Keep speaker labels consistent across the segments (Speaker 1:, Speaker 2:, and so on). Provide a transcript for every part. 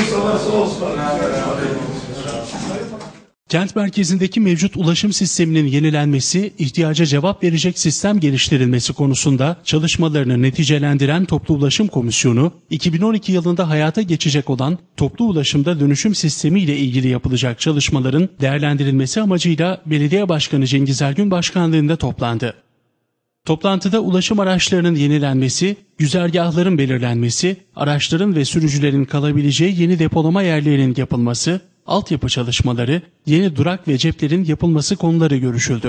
Speaker 1: Kent merkezindeki mevcut ulaşım sisteminin yenilenmesi, ihtiyaca cevap verecek sistem geliştirilmesi konusunda çalışmalarını neticelendiren Toplu Ulaşım Komisyonu, 2012 yılında hayata geçecek olan toplu ulaşımda dönüşüm sistemi ile ilgili yapılacak çalışmaların değerlendirilmesi amacıyla Belediye Başkanı Cengiz Ergün başkanlığında toplandı. Toplantıda ulaşım araçlarının yenilenmesi, güzergahların belirlenmesi, araçların ve sürücülerin kalabileceği yeni depolama yerlerinin yapılması, altyapı çalışmaları, yeni durak ve ceplerin yapılması konuları görüşüldü.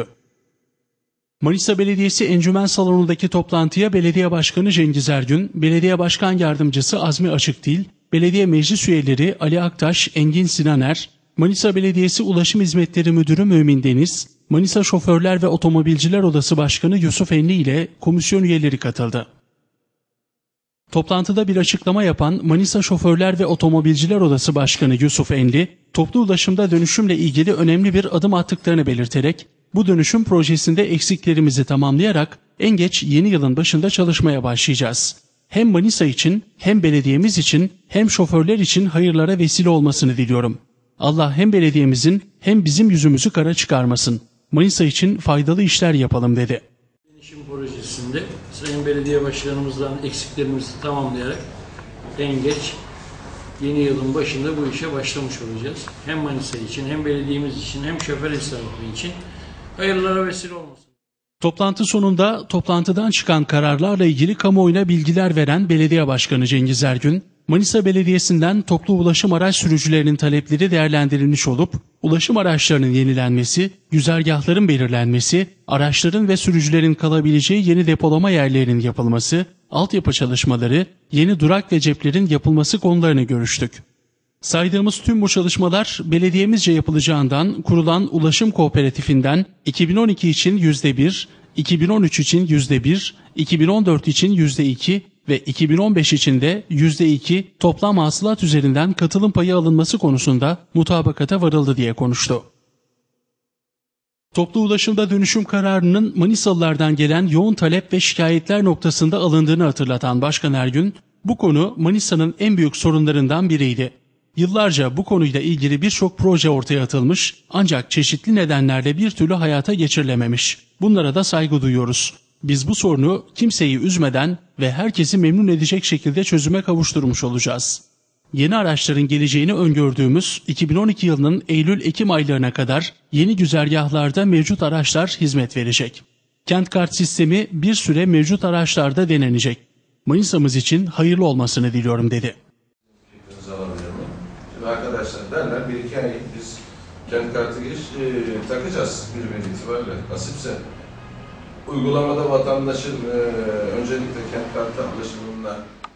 Speaker 1: Manisa Belediyesi Encümen Salonu'ndaki toplantıya Belediye Başkanı Cengiz Ergün, Belediye Başkan Yardımcısı Azmi Açıkdil, Belediye Meclis Üyeleri Ali Aktaş, Engin Sinaner, Manisa Belediyesi Ulaşım Hizmetleri Müdürü Mümin Deniz, Manisa Şoförler ve Otomobilciler Odası Başkanı Yusuf Enli ile komisyon üyeleri katıldı. Toplantıda bir açıklama yapan Manisa Şoförler ve Otomobilciler Odası Başkanı Yusuf Enli, toplu ulaşımda dönüşümle ilgili önemli bir adım attıklarını belirterek, bu dönüşüm projesinde eksiklerimizi tamamlayarak en geç yeni yılın başında çalışmaya başlayacağız. Hem Manisa için, hem belediyemiz için, hem şoförler için hayırlara vesile olmasını diliyorum. Allah hem belediyemizin hem bizim yüzümüzü kara çıkarmasın. Manisa için faydalı işler yapalım dedi.
Speaker 2: Dönüşüm projesinde Sayın Belediye Başkanımızdan eksiklerimizi tamamlayarak en geç yeni yılın başında bu işe başlamış olacağız. Hem Manisa için, hem belediyemiz için, hem şoför esnafı için hayırlara vesile olmasın.
Speaker 1: Toplantı sonunda toplantıdan çıkan kararlarla ilgili kamuoyuna bilgiler veren Belediye Başkanı Cengiz Ergün, Manisa Belediyesi'nden toplu ulaşım araç sürücülerinin talepleri değerlendirilmiş olup, ulaşım araçlarının yenilenmesi, güzergahların belirlenmesi, araçların ve sürücülerin kalabileceği yeni depolama yerlerinin yapılması, altyapı çalışmaları, yeni durak ve ceplerin yapılması konularını görüştük. Saydığımız tüm bu çalışmalar belediyemizce yapılacağından kurulan ulaşım kooperatifinden 2012 için %1, 2013 için %1, 2014 için %2 ve 2015 için de %2 toplam hasılat üzerinden katılım payı alınması konusunda mutabakata varıldı diye konuştu. Toplu ulaşımda dönüşüm kararının Manisalılardan gelen yoğun talep ve şikayetler noktasında alındığını hatırlatan Başkan Ergün, bu konu Manisa'nın en büyük sorunlarından biriydi. Yıllarca bu konuyla ilgili birçok proje ortaya atılmış ancak çeşitli nedenlerle bir türlü hayata geçirilememiş. Bunlara da saygı duyuyoruz. Biz bu sorunu kimseyi üzmeden ve herkesi memnun edecek şekilde çözüme kavuşturmuş olacağız. Yeni araçların geleceğini öngördüğümüz 2012 yılının Eylül-Ekim aylarına kadar yeni güzergahlarda mevcut araçlar hizmet verecek. Kent kart sistemi bir süre mevcut araçlarda denenecek. Manisa'mız için hayırlı olmasını diliyorum dedi.
Speaker 3: Şimdi arkadaşlar derler 1-2 ay biz kent kartı takacağız 1 itibariyle nasipse. Uygulamada vatandaşın öncelikle kent kartı ulaşımında